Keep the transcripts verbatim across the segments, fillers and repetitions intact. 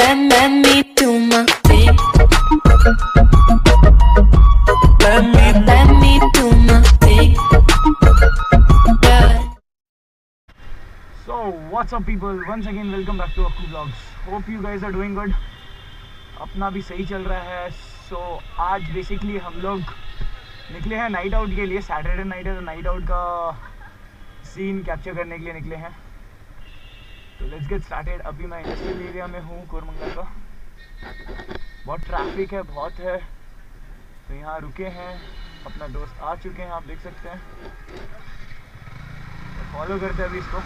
let me do my thing. Let me, let me do my thing. Yeah. So what's up people, once again welcome back to Mercury Vlogs. Hope you guys are doing good. अपना भी सही चल रहा है. So आज basically हम लोग निकले हैं नाइट आउट के लिए. सैटरडे नाइट है तो नाइट आउट का सीन कैप्चर करने के लिए निकले हैं. तो लेट्स गेट स्टार्टेड. अभी मैं इंडस्ट्रियल एरिया में हूँ कोरमंगल का. बहुत ट्रैफिक है, बहुत है, तो यहाँ रुके हैं. अपना दोस्त आ चुके हैं, आप देख सकते हैं. फॉलो करते हैं अभी इसको.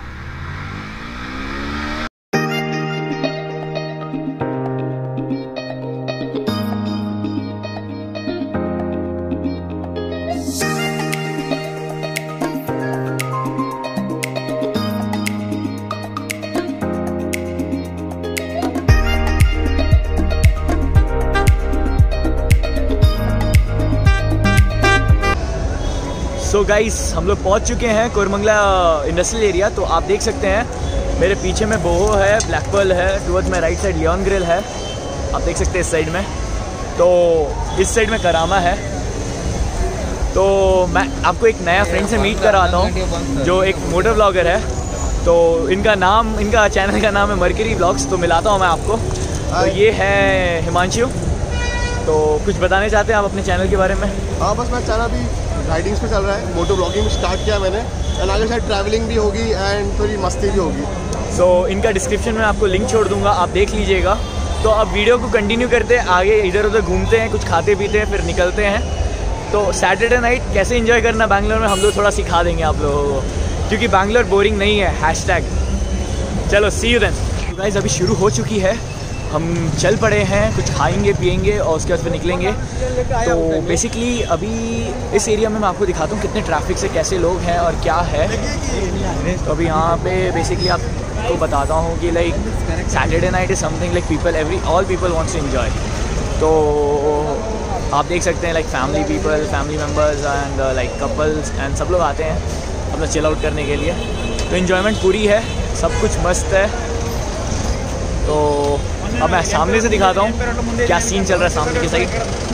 तो गाइस हम लोग पहुंच चुके हैं कोरमंगला इंडस्ट्रियल एरिया. तो आप देख सकते हैं मेरे पीछे में बोहो है, ब्लैक पर्ल है, टुवर्ड्स माई राइट साइड ᴨᴇᴏ है, आप देख सकते हैं इस साइड में. तो इस साइड में करामा है. तो मैं आपको एक नया फ्रेंड से मीट कराता हूँ जो एक मोटर ब्लॉगर है. तो इनका नाम, इनका चैनल का नाम है मर्क्यूरी व्लॉग्स. तो मिलाता हूँ मैं आपको. तो ये है हिमांशु. तो कुछ बताने चाहते हैं आप अपने चैनल के बारे में? हाँ, बस मैं चैनल अभी राइडिंग्स पे चल रहा है. मोटो ब्लॉगिंग स्टार्ट किया मैंने, एंड आगे शायद ट्रैवलिंग भी होगी एंड थोड़ी मस्ती भी होगी. सो so, इनका डिस्क्रिप्शन में आपको लिंक छोड़ दूंगा, आप देख लीजिएगा. तो अब वीडियो को कंटिन्यू करते हैं, आगे इधर उधर घूमते हैं, कुछ खाते पीते हैं, फिर निकलते हैं. तो सैटरडे नाइट कैसे एंजॉय करना बैंगलोर में हम लोग थोड़ा सिखा देंगे आप लोगों को, क्योंकि बैंगलोर बोरिंग नहीं है. Hashtag. चलो सी यू देन. तो गाइस अभी शुरू हो चुकी है, हम चल पड़े हैं. कुछ खाएंगे पिएंगे और उसके बाद फिर निकलेंगे. तो बेसिकली अभी इस एरिया में मैं आपको दिखाता हूँ कितने ट्रैफिक से कैसे लोग हैं और क्या है. तो अभी यहाँ पे बेसिकली आपको बताता हूँ कि like Saturday night is something like people every all people wants to enjoy. तो आप देख सकते हैं like family people, family members and like couples and सब लोग आते हैं अपना चिल आउट करने के लिए. तो इन्जॉयमेंट पूरी है, सब कुछ मस्त है. तो अब मैं सामने से दिखाता हूँ क्या सीन चल रहा है सामने की साइड.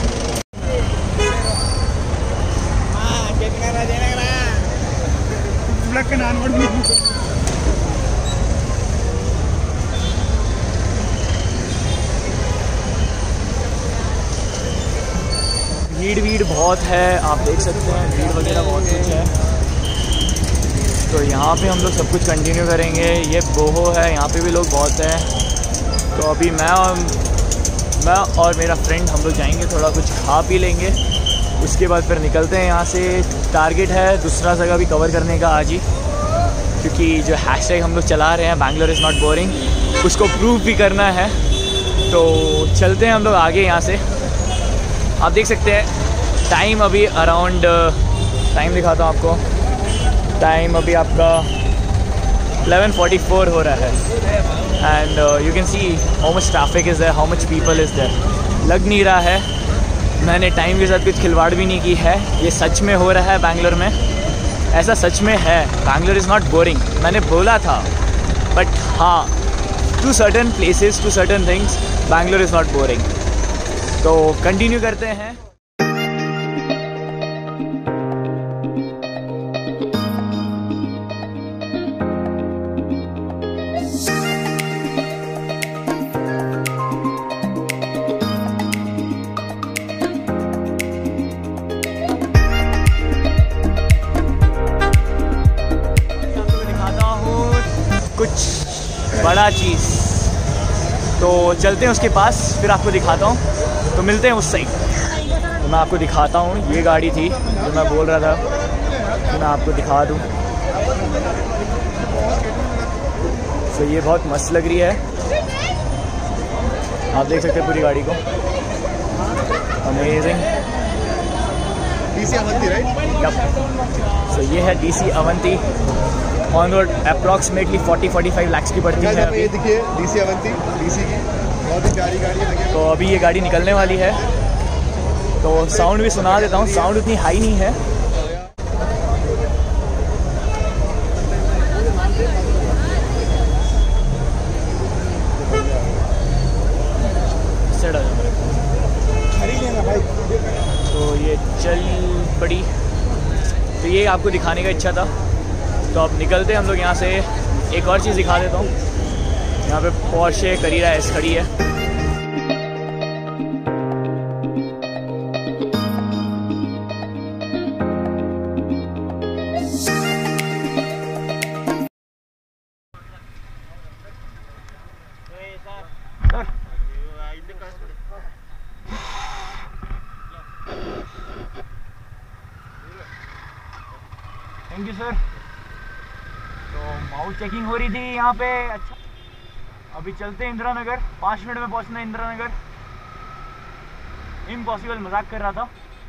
भीड़ भीड़ बहुत है, आप देख सकते हैं भीड़ वगैरह बहुत कुछ है. तो यहाँ पे हम लोग सब कुछ कंटिन्यू करेंगे. ये बोहो है, यहाँ पे भी लोग बहुत हैं. तो अभी मैं और मैं और मेरा फ्रेंड हम लोग जाएंगे, थोड़ा कुछ खा पी लेंगे, उसके बाद फिर निकलते हैं यहाँ से. टारगेट है दूसरा जगह भी कवर करने का आज ही, क्योंकि जो हैशटैग हम लोग चला रहे हैं बैंगलोर इज़ नॉट बोरिंग, उसको प्रूव भी करना है. तो चलते हैं हम लोग आगे यहाँ से. आप देख सकते हैं टाइम अभी अराउंड, टाइम दिखाता हूँ आपको. टाइम अभी आपका इलेवन फोर्टी फोर हो रहा है. And you can see how much traffic is there, how much people is there. लग नहीं रहा है मैंने टाइम के साथ कुछ खिलवाड़ भी नहीं की है. ये सच में हो रहा है बैंगलोर में, ऐसा सच में है. बैंगलोर इज़ नॉट बोरिंग, मैंने बोला था, बट हाँ to certain places, to certain things Bangalore is not boring. तो कंटिन्यू करते हैं. कुछ बड़ा चीज़, तो चलते हैं उसके पास, फिर आपको दिखाता हूँ. तो मिलते हैं उस साइड. तो मैं आपको दिखाता हूँ, ये गाड़ी थी जो मैं बोल रहा था कि मैं आपको दिखा दूँ. तो ये बहुत मस्त लग रही है, आप देख सकते हैं पूरी गाड़ी को. Amazing. DC Avanti right? So ये है DC Avanti. On road approximately forty forty five lakh की पड़ती है. ये देखिए डीसी अवंती, डीसी की बहुत ही प्यारी गाड़ी है. तो अभी ये गाड़ी निकलने वाली है. तो साउंड भी सुना देता हूँ, साउंड उतनी हाई नहीं है. आपको दिखाने का इच्छा था। तो अब निकलते हैं हम लोग यहाँ से। एक और चीज़ दिखा देता हूँ, यहाँ पे पोर्शे करीरा एस खड़ी है। Thank you sir. तो माउथ चेकिंग हो रही थी यहाँ पे। अच्छा, अभी चलते हैं इंदिरा नगर। पाँच मिनट में पहुँचना है इंदिरा नगर। इम्पॉसिबल, मजाक कर रहा था।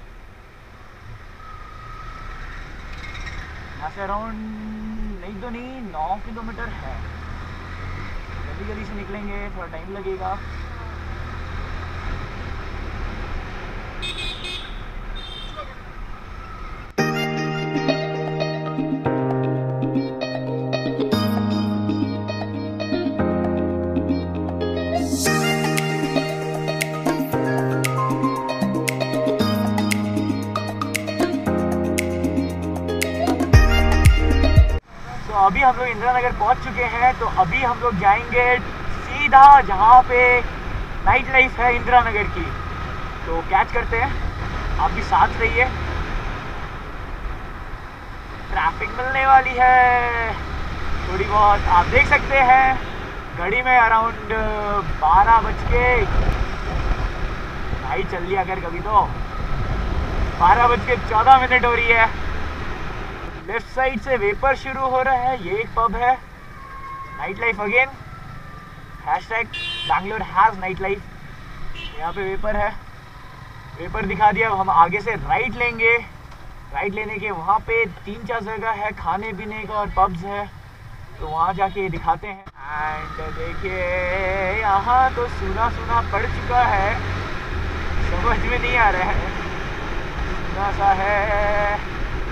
यहाँ से अराउंड नहीं तो नहीं नौ किलोमीटर है। जल्दी जल्दी से निकलेंगे, थोड़ा टाइम लगेगा। अभी हम लोग इंदिरा नगर पहुंच चुके हैं। तो अभी हम लोग जाएंगे सीधा जहां पे नाइट लाइफ है इंदिरा नगर की। तो कैच करते हैं, आप भी साथ रहिए। ट्रैफिक मिलने वाली है थोड़ी बहुत, आप देख सकते हैं घड़ी में अराउंड बारह बज के भाई चल लिया कर कभी तो बारह बज के चौदह मिनट हो रही है। लेफ्ट साइड से वेपर शुरू हो रहा है। ये एक पब है, night life again, hashtag Bangalore has night life. यहाँ पे वेपर है, वेपर दिखा दिया। अब हम आगे से राइट लेंगे। राइट लेने के वहाँ पे तीन चार जगह है खाने पीने का और पब्स है, तो वहाँ जाके दिखाते हैं। एंड देखिए यहाँ तो सुना सुना पड़ चुका है, समझ में नहीं आ रहा है, सुना सा है,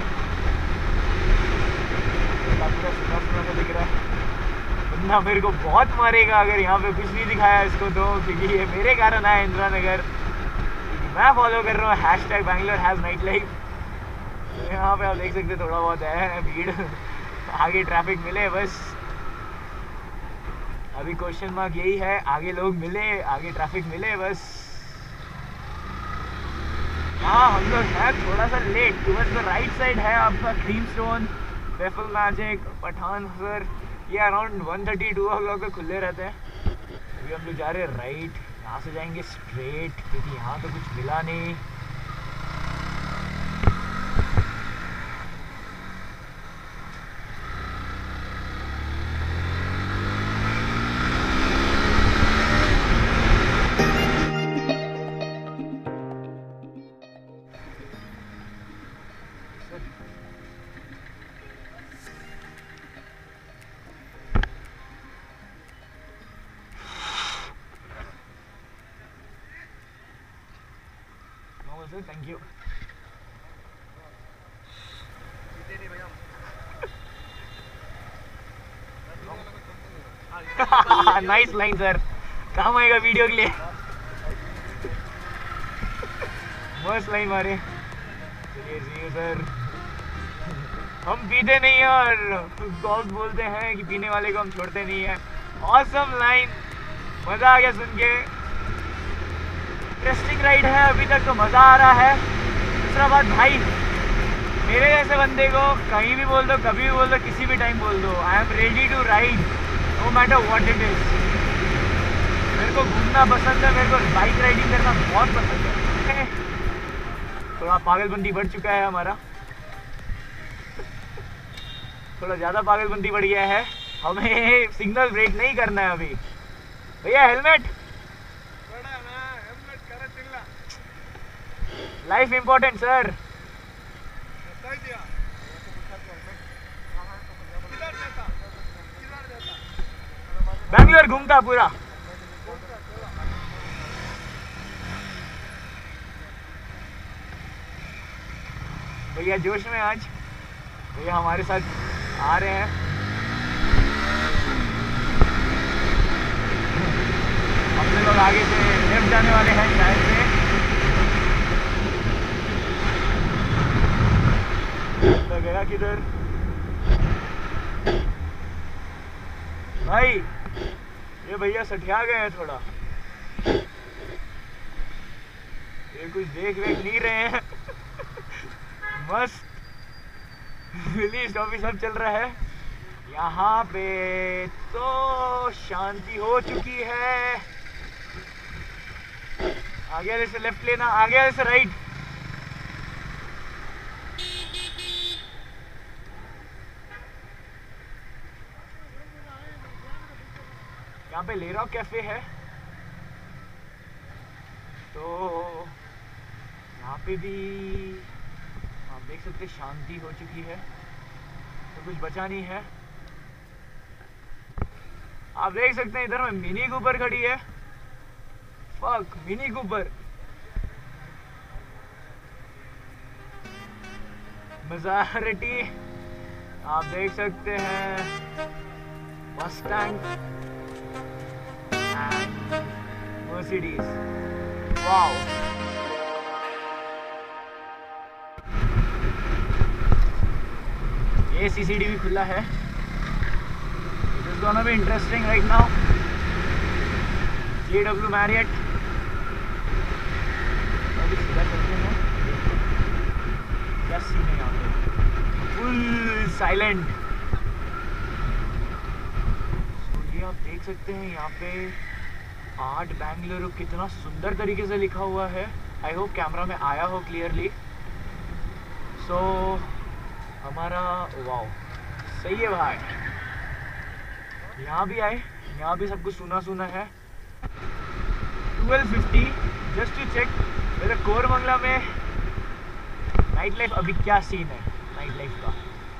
पूरा सुना सुना तो दिख रहा है। बंदा मेरे को बहुत मारेगा अगर यहाँ पे कुछ नहीं दिखाया इसको तो, क्योंकि ये मेरे कारण आया इंदिरा नगर। मैं फॉलो कर रहा हूँ hashtag Bangalore has night life. तो यहाँ पे आप देख सकते थोड़ा बहुत है भीड़, आगे ट्रैफिक मिले बस। अभी क्वेश्चन मार्क यही है, आगे लोग मिले, आगे ट्रैफिक मिले बस। हाँ हम लोग हैं थोड़ा सा late. Towards the right side है आपका Cream Stone, Waffle Magic, Pathan sir, ये around one thirty two o'clock तक खुले रहते हैं। अभी हम लोग जा रहे हैं राइट, यहाँ से जाएंगे स्ट्रेट क्योंकि यहाँ तो कुछ मिला नहीं। Thank you. Nice line sir, काम आएगा वीडियो के लिए। मस्त लाइन मारे। चलिए जी सर, हम पीते नहीं है और दोस्त बोलते हैं कि पीने वाले को हम छोड़ते नहीं है। ऑसम लाइन, मजा आ गया सुन के। इंटरेस्टिंग राइड है अभी तक तो मज़ा आ रहा है। दूसरा बात भाई, मेरे जैसे बंदे को कहीं भी बोल दो, कभी भी बोल दो, किसी भी टाइम बोल दो, I am ready to ride no matter what it is. मेरे को घूमना पसंद है, मेरे को बाइक राइडिंग करना बहुत पसंद है। थोड़ा पागलपंती बढ़ चुका है हमारा, थोड़ा ज़्यादा पागलपंती बढ़ गया है। हमें सिग्नल ब्रेक नहीं करना है अभी। भैया helmet, life important sir. Bangalore घूमता पूरा। भैया जोश में आज, भैया हमारे साथ आ रहे हैं। अपने लोग आगे से लेफ्ट जाने वाले हैं शायद से। गया किधर भाई? ये भैया सठिया गए हैं थोड़ा, ये कुछ देख वेख नहीं रहे हैं। मस्त पुलिस अभी सब चल रहा है यहाँ पे, तो शांति हो चुकी है। आगे वाले से लेफ्ट लेना, आगे वाले से राइट। यहाँ पे लेरा कैफे है, तो यहाँ पे भी आप देख सकते शांति हो चुकी है, तो कुछ बचा नहीं है। आप देख सकते हैं इधर में मिनी कूपर खड़ी है। Fuck, mini Cooper. मेजॉरिटी आप देख सकते हैं मस्टैंग एंड मर्सिडीज। वाओ, ये सीसीटीवी खुला है। It is gonna be interesting right now. J W Marriott. अभी सीधा चलते हैं, क्या सीन है यहाँ पे, फुल साइलेंट। तो ये आप देख सकते हैं यहाँ पे आर्ट बेंगलुरु कितना सुंदर तरीके से लिखा हुआ है। आई होप कैमरा में आया हो क्लियरली। सो so, हमारा वाओ सही है भाई। यहाँ भी आए, यहाँ भी सब कुछ सुना सुना है। Twelve fifty just to check मेरे ᴠᴟᴏᴟ में नाइट लाइफ अभी क्या सीन है नाइट लाइफ का,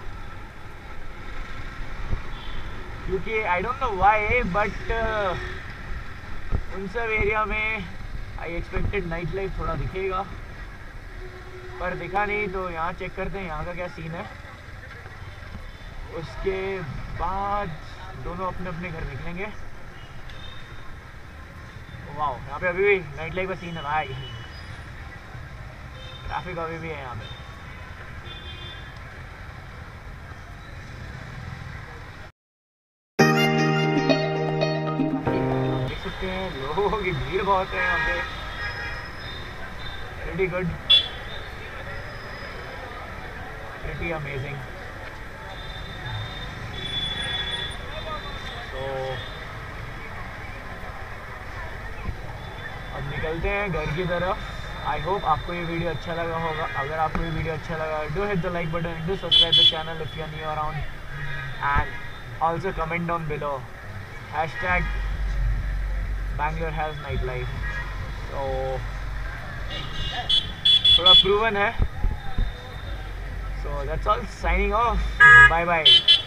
क्योंकि I don't know why but उन सब एरिया में आई एक्सपेक्टेड नाइट लाइफ थोड़ा दिखेगा, पर दिखा नहीं। तो यहाँ चेक करते हैं यहाँ का क्या सीन है। उसके बाद दोनों अपने अपने घर निकलेंगे। वाओ, यहाँ पे अभी भी नाइट लाइफ का सीन है भाई। ट्रैफिक अभी भी है यहाँ पे। देख सकते हैं लोगों की भीड़ बहुत है यहाँ पे। Pretty good, pretty amazing. तो अब निकलते हैं घर की तरफ। आई होप आपको ये वीडियो अच्छा लगा होगा। अगर आपको ये वीडियो अच्छा लगा, do hit the like button, do subscribe the channel if you are new around, and also comment down below hashtag Bangalore Has Night Life। तो थोड़ा प्रूवन है। So that's all, signing off, bye bye।